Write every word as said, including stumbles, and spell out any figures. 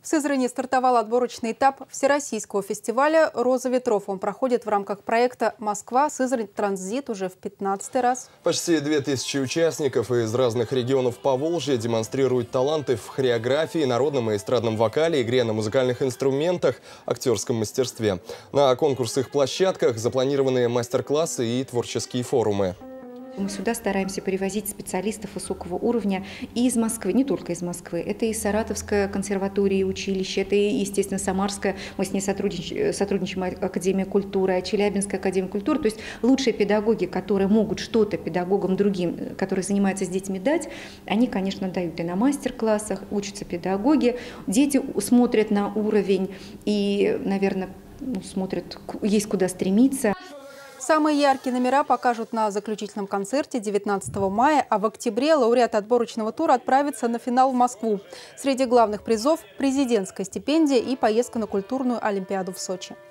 В Сызрани стартовал отборочный этап всероссийского фестиваля «Роза ветров». Он проходит в рамках проекта «Москва-Сызрань Транзит» уже в пятнадцатый раз. Почти две тысячи участников из разных регионов Поволжья демонстрируют таланты в хореографии, народном и эстрадном вокале, игре на музыкальных инструментах, актерском мастерстве. На конкурсных площадках запланированы мастер-классы и творческие форумы. Мы сюда стараемся привозить специалистов высокого уровня и из Москвы, не только из Москвы. Это и Саратовская консерватория и училище, это и, естественно, Самарская, мы с ней сотрудничаем, сотрудничаем Академия культуры, Челябинская академия культуры. То есть лучшие педагоги, которые могут что-то педагогам другим, которые занимаются с детьми, дать, они, конечно, дают и на мастер-классах, учатся педагоги, дети смотрят на уровень и, наверное, ну, смотрят, есть куда стремиться. Самые яркие номера покажут на заключительном концерте девятнадцатого мая, а в октябре лауреат отборочного тура отправится на финал в Москву. Среди главных призов – президентская стипендия и поездка на культурную олимпиаду в Сочи.